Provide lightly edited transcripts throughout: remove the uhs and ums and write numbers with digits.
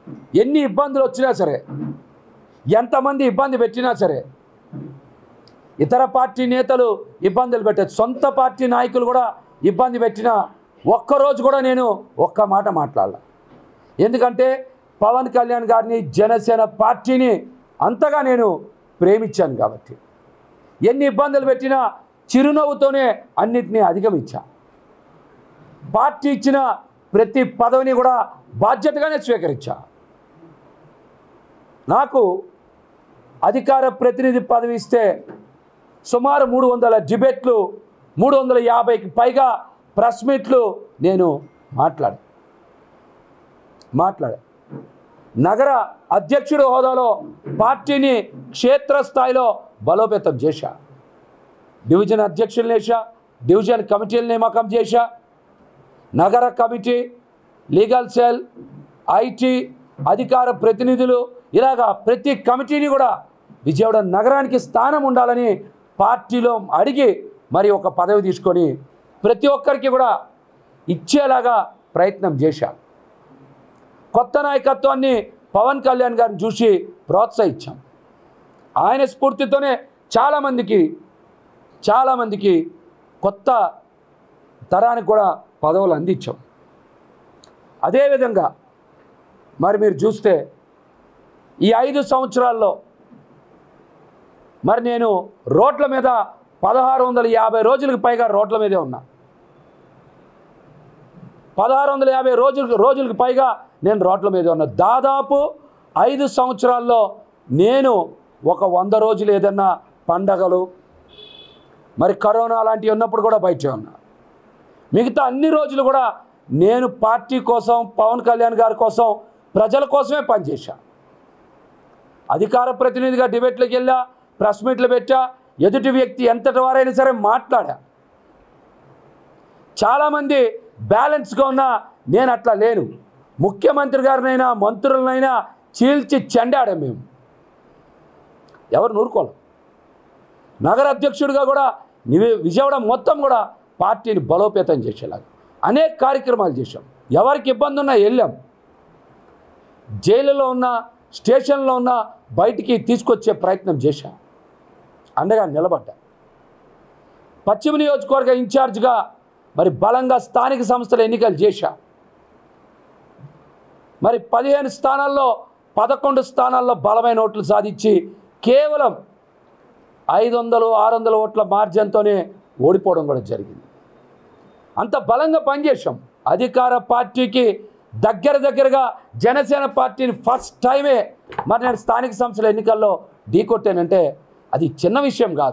ఎన్ని ఇబ్బందులు వచ్చినా సరే, ఎంతమంది ఇబ్బంది పెట్టినా సరే, ఇతర పార్టీ నేతలు ఇబ్బందులు పెట్టారు, సొంత పార్టీ నాయకులు కూడా ఇబ్బంది పెట్టినా ఒక్కరోజు కూడా నేను ఒక్క మాట మాట్లాడాల. ఎందుకంటే పవన్ కళ్యాణ్ గారిని, జనసేన పార్టీని అంతగా నేను ప్రేమించాను కాబట్టి. ఎన్ని ఇబ్బందులు పెట్టినా చిరునవ్వుతోనే అన్నిటినీ అధిగమించా. పార్టీ ఇచ్చిన ప్రతి పదవిని కూడా బాధ్యతగానే స్వీకరించా. నాకు అధికార ప్రతినిధి పదవి ఇస్తే సుమారు 300 డిబేట్లు, 350కి పైగా ప్రెస్ మీట్లు నేను మాట్లాడా. నగర అధ్యక్షుడి హోదాలో పార్టీని క్షేత్రస్థాయిలో బలోపేతం చేశా. డివిజన్ అధ్యక్షులను వేసా, డివిజన్ కమిటీలు నియామకం చేశా. నగర కమిటీ, లీగల్ సెల్, ఐటీ, అధికార ప్రతినిధులు, ఇలాగా ప్రతి కమిటీని కూడా విజయవాడ నగరానికి స్థానం ఉండాలని పార్టీలో అడిగి మరి ఒక పదవి తీసుకొని ప్రతి ఒక్కరికి కూడా ఇచ్చేలాగా ప్రయత్నం చేశా. కొత్త నాయకత్వాన్ని పవన్ కళ్యాణ్ గారిని చూసి ప్రోత్సహించాం. ఆయన స్ఫూర్తితోనే చాలామందికి కొత్త తరానికి కూడా పదవులు అందించాం. అదేవిధంగా మరి మీరు చూస్తే ఈ 5 సంవత్సరాల్లో మరి నేను రోడ్ల మీద 1650 రోజులకు పైగా రోడ్ల మీదే ఉన్నా. 1650 రోజులకు పైగా నేను రోడ్ల మీదే ఉన్నా. దాదాపు 5 సంవత్సరాల్లో నేను ఒక 100 రోజులు ఏదన్నా పండగలు, మరి కరోనా లాంటివి ఉన్నప్పుడు కూడా బయటే ఉన్నా. మిగతా అన్ని రోజులు కూడా నేను పార్టీ కోసం, పవన్ కళ్యాణ్ గారి కోసం, ప్రజల కోసమే పనిచేశా. అధికార ప్రతినిధిగా డిబేట్లకు వెళ్ళా, ప్రెస్ మీట్లు పెట్టా, ఎదుటి వ్యక్తి ఎంతటి వారైనా సరే మాట్లాడా. చాలామంది బ్యాలెన్స్గా ఉన్నా నేను అట్లా లేను. ముఖ్యమంత్రి గారినైనా మంత్రులనైనా చీల్చి చెండాడా. మేము ఎవరు నూరుకోలేం. నగర అధ్యక్షుడిగా కూడా విజయవాడ మొత్తం కూడా పార్టీని బలోపేతం చేసేలాగా అనేక కార్యక్రమాలు చేశాం. ఎవరికి ఇబ్బంది ఉన్నా వెళ్ళాం. జైలులో ఉన్న, స్టేషన్లో ఉన్న బయటికి తీసుకొచ్చే ప్రయత్నం చేశా. అండగా నిలబడ్డా. పశ్చిమ నియోజకవర్గ ఇన్ఛార్జ్గా మరి బలంగా స్థానిక సంస్థల ఎన్నికలు చేశా. మరి 15 స్థానాల్లో 11 స్థానాల్లో బలమైన ఓట్లు సాధించి కేవలం 500-600 ఓట్ల మార్జిన్తోనే ఓడిపోవడం కూడా జరిగింది. అంత బలంగా పనిచేశాం. అధికార పార్టీకి దగ్గరగా జనసేన పార్టీని ఫస్ట్ టైమే మరి నేను స్థానిక సంస్థల ఎన్నికల్లో ఢీకొట్టానంటే అది చిన్న విషయం కాదు.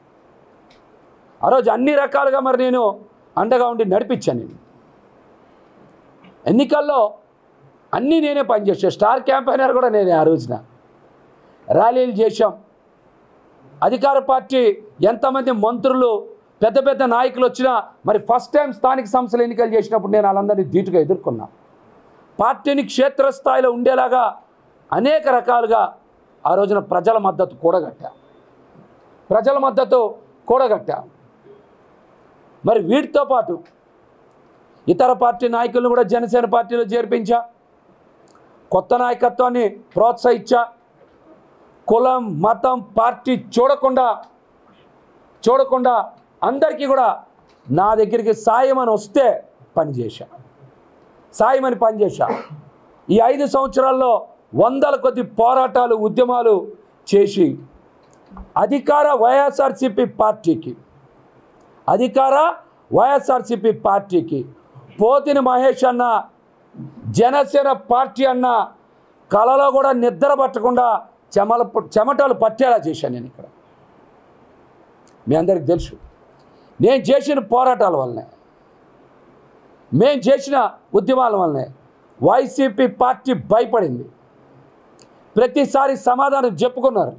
ఆ రోజు అన్ని రకాలుగా మరి నేను అండగా ఉండి నడిపించాను. నేను ఎన్నికల్లో అన్నీ నేనే పనిచేసాను. స్టార్ క్యాంపెయినర్ కూడా నేనే. ఆ రోజున ర్యాలీలు చేశాం. అధికార పార్టీ ఎంతమంది మంత్రులు, పెద్ద నాయకులు వచ్చినా మరి ఫస్ట్ టైం స్థానిక సంస్థల ఎన్నికలు చేసినప్పుడు నేను వాళ్ళందరినీ ధీటుగా ఎదుర్కొన్నా. పార్టీని క్షేత్రస్థాయిలో ఉండేలాగా అనేక రకాలుగా ఆ రోజున ప్రజల మద్దతు కూడగట్టా. మరి వీటితో పాటు ఇతర పార్టీ నాయకులను కూడా జనసేన పార్టీలో చేర్పించా. కొత్త నాయకత్వాన్ని ప్రోత్సహించా. కులం, మతం, పార్టీ చూడకుండా అందరికీ కూడా నా దగ్గరికి సాయమని వస్తే పనిచేశా. ఈ 5 సంవత్సరాల్లో 100ల కొద్ది పోరాటాలు, ఉద్యమాలు చేసి అధికార వైఎస్ఆర్సీపీ పార్టీకి పోతిని మహేష్ అన్న, జనసేన పార్టీ అన్న కలలో కూడా నిద్ర పట్టకుండా చెమటలు పట్టేలా చేశాను. నేను ఇక్కడ మీ అందరికి తెలుసు. నేను చేసిన పోరాటాల వల్లనే, మేము చేసిన ఉద్యమాల వల్లనే వైసీపీ పార్టీ భయపడింది. ప్రతిసారి సమాధానం చెప్పుకున్నారు.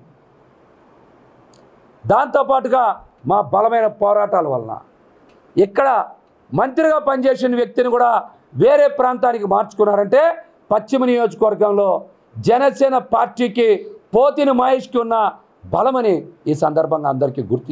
దాంతోపాటుగా మా బలమైన పోరాటాల వలన ఇక్కడ మంత్రిగా పనిచేసిన వ్యక్తిని కూడా వేరే ప్రాంతానికి మార్చుకున్నారంటే పశ్చిమ నియోజకవర్గంలో జనసేన పార్టీకి పోతిని మహేష్కి ఉన్న బలమని ఈ సందర్భంగా అందరికీ గుర్తు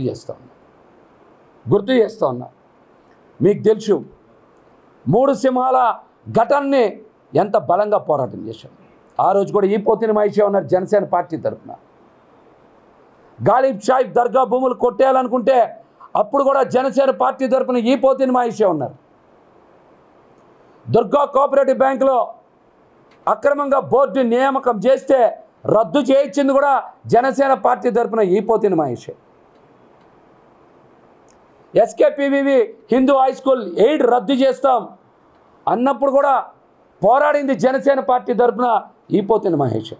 చేస్తూ ఉన్నా. మీకు తెలుసు 3 సింహాల ఘటనని ఎంత బలంగా పోరాటం చేశాం. ఆ రోజు కూడా ఈ పోతిని మహేషే ఉన్నారు జనసేన పార్టీ తరఫున. గాలిబ్ షాయిబ్ దర్గా భూములు కొట్టేయాలనుకుంటే అప్పుడు కూడా జనసేన పార్టీ తరఫున ఈ పోతిని మహేషే ఉన్నారు. దుర్గా కోఆపరేటివ్ బ్యాంకులో అక్రమంగా బోర్డు నియామకం చేస్తే రద్దు చేయించింది కూడా జనసేన పార్టీ తరఫున ఈ పోతిని మహేషే. S K P V V Hindu high school aid రద్దు చేస్తాం అన్నప్పుడు కూడా పోరాడింది జనసేన పార్టీ తరఫున ఈ పోతిని మహేషే.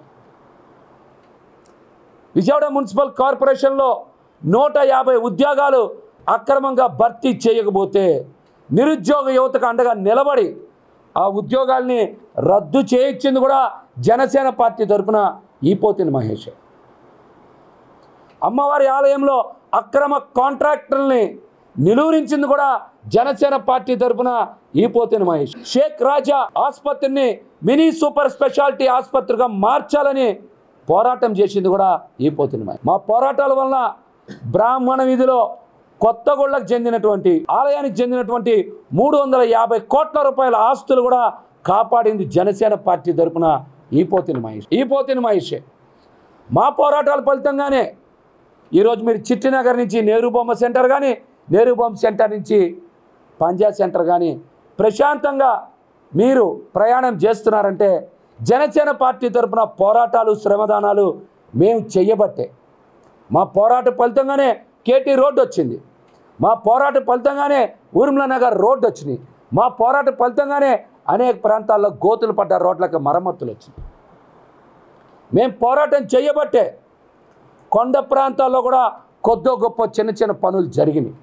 విజయవాడ మున్సిపల్ కార్పొరేషన్లో 150 ఉద్యోగాలు అక్రమంగా భర్తీ చేయకపోతే నిరుద్యోగ యువతకు అండగా నిలబడి ఆ ఉద్యోగాల్ని రద్దు చేయించింది కూడా జనసేన పార్టీ తరఫున ఈ పోతిని మహేషే. అమ్మవారి ఆలయంలో అక్రమ కాంట్రాక్టర్ని నిలువరించింది కూడా జనసేన పార్టీ తరఫున ఈ పోతిని మహేష్. షేక్ రాజా ఆసుపత్రిని మినీ సూపర్ స్పెషాలిటీ ఆసుపత్రిగా మార్చాలని పోరాటం చేసింది కూడా ఈ పోతిని మహేష్. మా పోరాటాల వలన బ్రాహ్మణ వీధిలో కొత్తగూడకు చెందినటువంటి ఆలయానికి చెందినటువంటి 350 కోట్ల రూపాయల ఆస్తులు కూడా కాపాడింది జనసేన పార్టీ తరఫున ఈ పోతిని మహేష్. ఈ పోతిని మహేషే. మా పోరాటాల ఫలితంగానే ఈరోజు మీరు చిట్టినగర్ నుంచి నెహ్రూ బొమ్మ సెంటర్ కానీ, నెహ్రూ బొమ్మ సెంటర్ నుంచి పంజాబ్ సెంటర్ కానీ ప్రశాంతంగా మీరు ప్రయాణం చేస్తున్నారంటే జనసేన పార్టీ తరఫున పోరాటాలు శ్రమదానాలు మేము చెయ్యబట్టే. మా పోరాట ఫలితంగానే కేటీ రోడ్డు వచ్చింది. మా పోరాట ఫలితంగానే ఊర్మిళ నగర్ రోడ్డు వచ్చినాయి. మా పోరాట ఫలితంగానే అనేక ప్రాంతాల్లో గోతులు పడ్డ రోడ్లకు మరమ్మతులు వచ్చినాయి. మేము పోరాటం చేయబట్టే కొండ ప్రాంతాల్లో కూడా కొద్దో గొప్ప చిన్న చిన్న పనులు జరిగినాయి.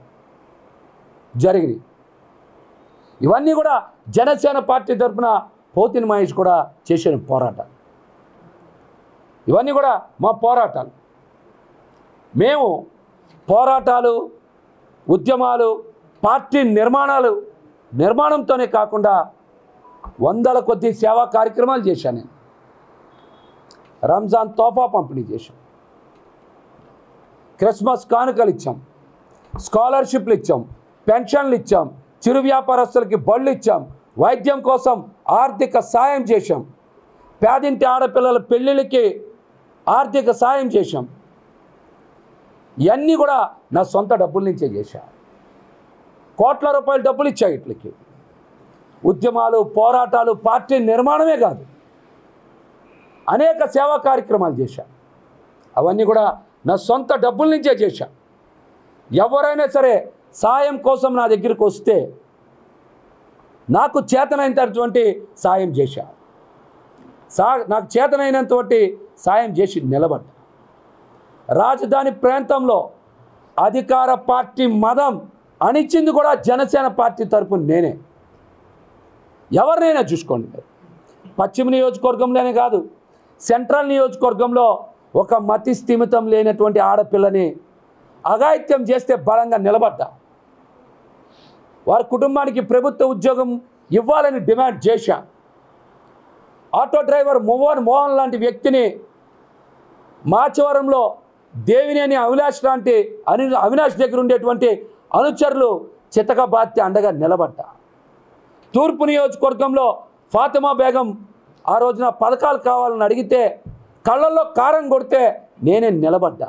ఇవన్నీ కూడా జనసేన పార్టీ తరఫున పోతిని మహేష్ కూడా చేసిన పోరాటాలు. ఇవన్నీ కూడా మా పోరాటాలు. మేము పోరాటాలు, ఉద్యమాలు, పార్టీ నిర్మాణంతోనే కాకుండా వందల కొద్ది సేవా కార్యక్రమాలు చేశాను. నేను రంజాన్ తోఫా పంపిణీ చేశాం, క్రిస్మస్ కానుకలు ఇచ్చాం, స్కాలర్షిప్లు ఇచ్చాం, పెన్షన్లు ఇచ్చాం, చిరు వ్యాపారస్తులకి బళ్ళు ఇచ్చాం, వైద్యం కోసం ఆర్థిక సాయం చేశాం, పేదింటి ఆడపిల్లల పెళ్ళిళ్ళకి ఆర్థిక సాయం చేశాం. ఇవన్నీ కూడా నా సొంత డబ్బుల నుంచే చేశా. కోట్ల రూపాయల డబ్బులు ఇచ్చా. ఇట్లకి ఉద్యమాలు, పోరాటాలు, పార్టీ నిర్మాణమే కాదు అనేక సేవా కార్యక్రమాలు చేశా. అవన్నీ కూడా నా సొంత డబ్బుల నుంచే చేశా. ఎవరైనా సరే సాయం కోసం నా దగ్గరికి వస్తే నాకు చేతనైనటువంటి సాయం చేశా. నాకు చేతనైనంతటి సాయం చేసి నిలబడ్డా. రాజధాని ప్రాంతంలో అధికార పార్టీ మదం అణిచింది కూడా జనసేన పార్టీ తరపున నేనే. ఎవరినైనా చూసుకోండి. పశ్చిమ నియోజకవర్గంలోనే కాదు, సెంట్రల్ నియోజకవర్గంలో ఒక మతి స్థిమితం లేనటువంటి ఆడపిల్లని అఘాయిత్యం చేస్తే బలంగా నిలబడ్డా. వారి కుటుంబానికి ప్రభుత్వ ఉద్యోగం ఇవ్వాలని డిమాండ్ చేశా. ఆటో డ్రైవర్ మోహన్ లాంటి వ్యక్తిని మాచవరంలో దేవినేని అవినాష్ దగ్గర ఉండేటువంటి అనుచరులు చితక బాధ్య అండగా నిలబడ్డా. తూర్పు నియోజకవర్గంలో ఫాతిమా బేగం ఆ రోజున పథకాలు కావాలని అడిగితే కళ్ళల్లో కారం కొడితే నేనే నిలబడ్డా.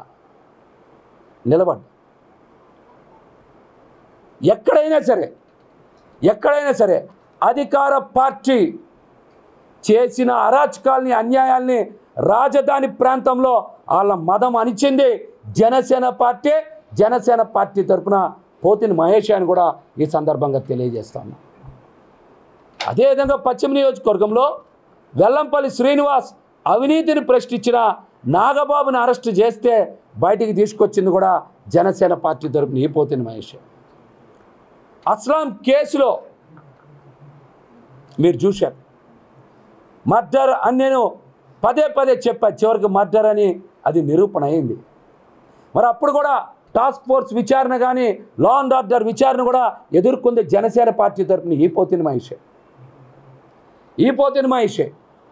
ఎక్కడైనా సరే అధికార పార్టీ చేసిన అరాచకాల్ని, అన్యాయాల్ని రాజధాని ప్రాంతంలో వాళ్ళ మదం అణిచింది జనసేన పార్టీ. జనసేన పార్టీ తరఫున పోతిని మహేష్ అని కూడా ఈ సందర్భంగా తెలియజేస్తాను. అదేవిధంగా పశ్చిమ నియోజకవర్గంలో వెల్లంపల్లి శ్రీనివాస్ అవినీతిని ప్రశ్నించిన నాగబాబుని అరెస్ట్ చేస్తే బయటికి తీసుకొచ్చింది కూడా జనసేన పార్టీ తరఫున ఈ పోతిని మహేష్. అస్లాం కేసులో మీరు చూశారు, మర్డర్ అని నేను పదే చెప్పా. చివరికి మర్డర్ అని అది నిరూపణ అయింది. మరి అప్పుడు కూడా టాస్క్ ఫోర్స్ విచారణ కానీ, లా అండ్ ఆర్డర్ విచారణ కూడా ఎదుర్కొంది జనసేన పార్టీ తరఫున ఈ పోతిని మహేషే.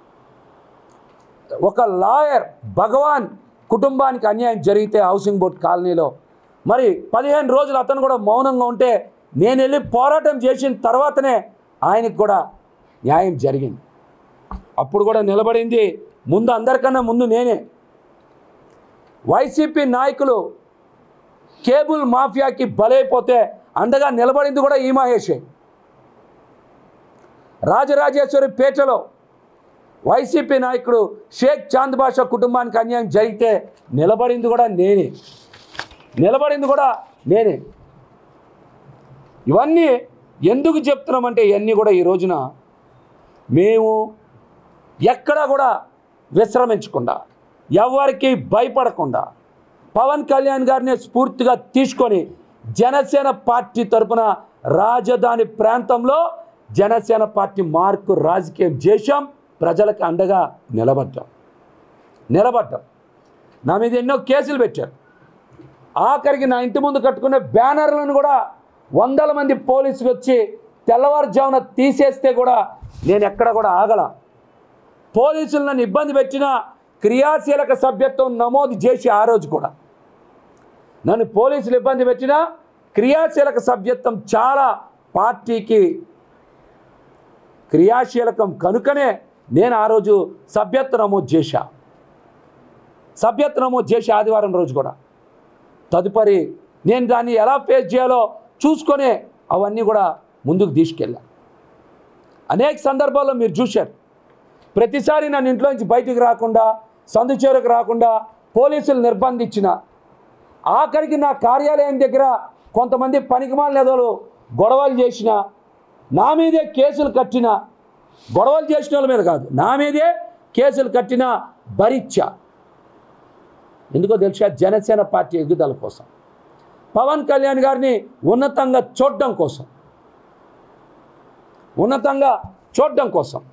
ఒక లాయర్ భగవాన్ కుటుంబానికి అన్యాయం జరిగితే హౌసింగ్ బోర్డ్ కాలనీలో మరి 15 రోజులు అతను కూడా మౌనంగా ఉంటే నేను వెళ్ళి పోరాటం చేసిన తర్వాతనే ఆయనకు కూడా న్యాయం జరిగింది. అప్పుడు కూడా నిలబడింది ముందు, అందరికన్నా ముందు నేనే. వైసీపీ నాయకులు కేబుల్ మాఫియాకి బలైపోతే అండగా నిలబడింది కూడా ఈ మహేషే. రాజరాజేశ్వరి పేటలో వైసీపీ నాయకుడు షేక్ చాంద్ బాషా కుటుంబానికి అన్యాయం జరిగితే నిలబడింది కూడా నేనే. ఇవన్నీ ఎందుకు చెప్తున్నామంటే ఇవన్నీ కూడా ఈ రోజున మేము ఎక్కడా కూడా విశ్రమించకుండా, ఎవరికి భయపడకుండా, పవన్ కళ్యాణ్ గారిని స్ఫూర్తిగా తీసుకొని జనసేన పార్టీ తరపున రాజధాని ప్రాంతంలో జనసేన పార్టీ మార్కు రాజకీయం చేశాం. ప్రజలకు అండగా నిలబడ్డాం. నా మీద ఎన్నో కేసులు పెట్టారు. ఆఖరికి నా ఇంటి ముందు కట్టుకునే బ్యానర్లను కూడా వందల మంది పోలీసులు వచ్చి తెల్లవారుజామున తీసేస్తే కూడా నేను ఎక్కడ కూడా ఆగల. పోలీసులు నన్ను ఇబ్బంది పెట్టిన క్రియాశీలక సభ్యత్వం నమోదు చేసి ఆ రోజు కూడా నన్ను పోలీసులు ఇబ్బంది పెట్టిన క్రియాశీలక సభ్యత్వం చాలా పార్టీకి క్రియాశీలకం కనుకనే నేను ఆ రోజు సభ్యత్వ నమోదు చేసి ఆదివారం రోజు కూడా తదుపరి నేను దాన్ని ఎలా ఫేస్ చేయాలో చూసుకొనే అవన్నీ కూడా ముందుకు తీసుకెళ్ళా. అనేక సందర్భాల్లో మీరు చూశారు. ప్రతిసారి నన్ను ఇంట్లో నుంచి బయటికి రాకుండా, సందు చేరుకు రాకుండా పోలీసులు నిర్బంధించిన, ఆఖరికి నా కార్యాలయం దగ్గర కొంతమంది పనికిమాలిన ఎదలు గొడవలు చేసిన, నా మీదే కేసులు కట్టిన, గొడవలు చేసిన వాళ్ళ మీద కాదు, నా మీదే కేసులు కట్టిన భరిచ్చా. ఎందుకో తెలుసా? జనసేన పార్టీ ఎదుగుదల కోసం, పవన్ కళ్యాణ్ గారిని ఉన్నతంగా చూడడం కోసం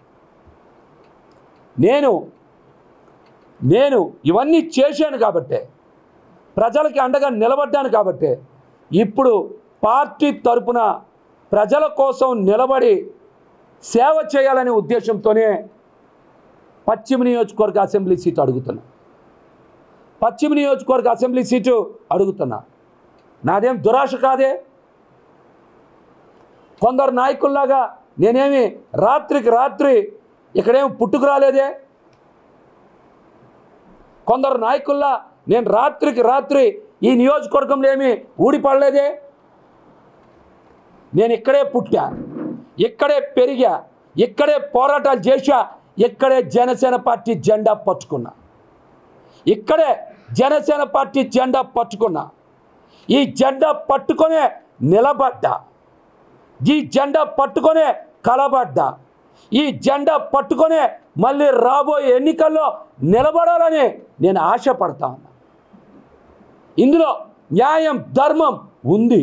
నేను ఇవన్నీ చేశాను కాబట్టే, ప్రజలకి అండగా నిలబడ్డాను కాబట్టే ఇప్పుడు పార్టీ తరపున ప్రజల కోసం నిలబడి సేవ చేయాలనే ఉద్దేశంతోనే పశ్చిమ నియోజకవర్గ అసెంబ్లీ సీటు అడుగుతున్నా. నాదేం దురాశ కాదే. కొందరు నాయకుల్లాగా నేనేమి రాత్రికి రాత్రి ఇక్కడేమి పుట్టుకు రాలేదే. కొందరు నాయకుల్లా నేను రాత్రికి రాత్రి ఈ నియోజకవర్గంలో ఏమి ఊడిపడలేదే. నేను ఇక్కడే పుట్టా, ఇక్కడే పెరిగా, ఇక్కడే పోరాటాలు చేశా, ఇక్కడే జనసేన పార్టీ జెండా పట్టుకున్నా, ఈ జెండా పట్టుకొనే నిలబడ్డా, ఈ జెండా పట్టుకొనే కలబడ్డా, ఈ జెండా పట్టుకొనే మళ్ళీ రాబోయే ఎన్నికల్లో నిలబడాలని నేను ఆశపడతా ఉన్నా. ఇందులో న్యాయం, ధర్మం ఉంది.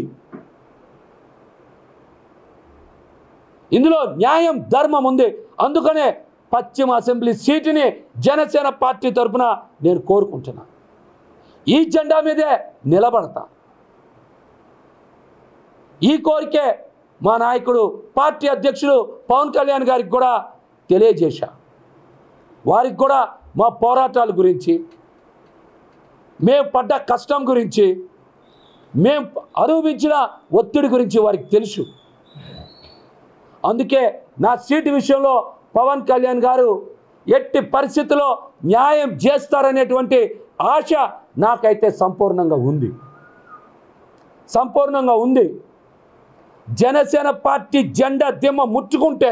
అందుకనే పశ్చిమ అసెంబ్లీ సీటుని జనసేన పార్టీ తరఫున నేను కోరుకుంటున్నా. ఈ జెండా మీదే నిలబడతా. ఈ కోరికే మా నాయకుడు, పార్టీ అధ్యక్షుడు పవన్ కళ్యాణ్ గారికి కూడా తెలియజేశా. వారికి కూడా మా పోరాటాల గురించి, మేము పడ్డ కష్టం గురించి, మేము అనుభవించిన ఒత్తిడి గురించి వారికి తెలుసు. అందుకే నా సీటు విషయంలో పవన్ కళ్యాణ్ గారు ఎట్టి పరిస్థితుల్లో న్యాయం చేస్తారనేటువంటి ఆశ నాకైతే సంపూర్ణంగా ఉంది. జనసేన పార్టీ జెండా దిమ్మ ముట్టుకుంటే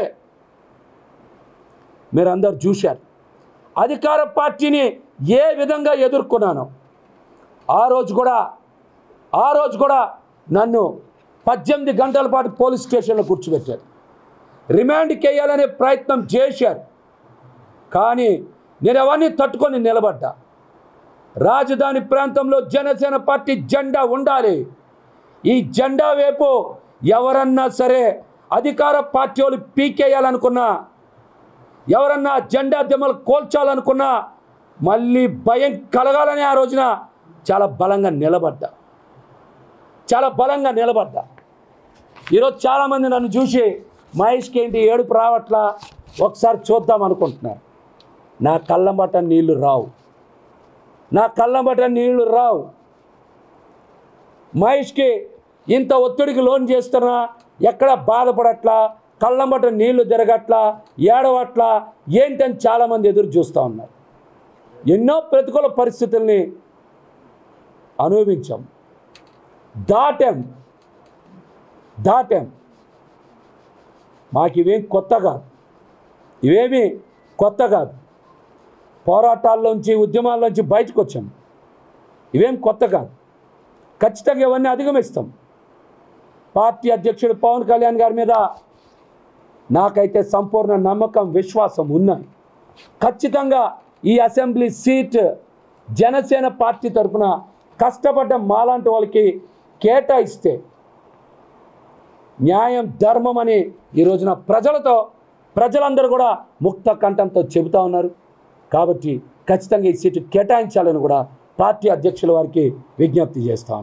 మీరందరూ చూశారు. అధికార పార్టీని ఏ విధంగా ఎదుర్కొన్నానో ఆ రోజు కూడా నన్ను 18 గంటల పాటు పోలీస్ స్టేషన్లో కూర్చోబెట్టారు. రిమాండ్కి వేయాలనే ప్రయత్నం చేశారు. కానీ నేను అవన్నీ తట్టుకొని నిలబడ్డా. రాజధాని ప్రాంతంలో జనసేన పార్టీ జెండా ఉండాలి. ఈ జెండా వైపు ఎవరన్నా సరే అధికార పార్టీ వాళ్ళు పీకేయాలనుకున్నా, ఎవరన్నా జెండా దిమ్మలు కోల్చాలనుకున్నా మళ్ళీ భయం కలగాలని ఆ రోజున చాలా బలంగా నిలబడ్డా. ఈరోజు చాలామంది నన్ను చూసి మహేష్కి ఏంటి ఏడుపు రావట్లా, ఒకసారి చూద్దాం అనుకుంటున్నారు. నా కళ్ళంబట నీళ్లు రావు. మహేష్కి ఇంత ఒత్తిడికి లోన్ చేస్తున్నా ఎక్కడ బాధపడట్లా, కళ్ళంబట నీళ్లు తిరగట్లా, ఏడవట్లా, ఏంటని చాలామంది ఎదురు చూస్తూ ఉన్నారు. ఎన్నో ప్రతికూల పరిస్థితుల్ని అనుభవించాం, దాటాం. మాకు ఇవేం కొత్త కాదు, ఇవేమీ కొత్త కాదు. పోరాటాల్లోంచి, ఉద్యమాల్లోంచి బయటకు వచ్చాం. ఇవేం కొత్త కాదు. ఖచ్చితంగా ఇవన్నీ అధిగమిస్తాం. పార్టీ అధ్యక్షుడు పవన్ కళ్యాణ్ గారి మీద నాకైతే సంపూర్ణ నమ్మకం, విశ్వాసం ఉన్నాయి. ఖచ్చితంగా ఈ అసెంబ్లీ సీట్ జనసేన పార్టీ తరఫున కష్టపడ్డ మాలాంటి వాళ్ళకి కేటాయిస్తే న్యాయం, ధర్మం అని ఈ రోజున ప్రజలందరూ కూడా ముక్త కంఠంతో చెబుతూ ఉన్నారు. కాబట్టి ఖచ్చితంగా ఈ సీటు కేటాయించాలని కూడా పార్టీ అధ్యక్షుల వారికి విజ్ఞప్తి చేస్తాను.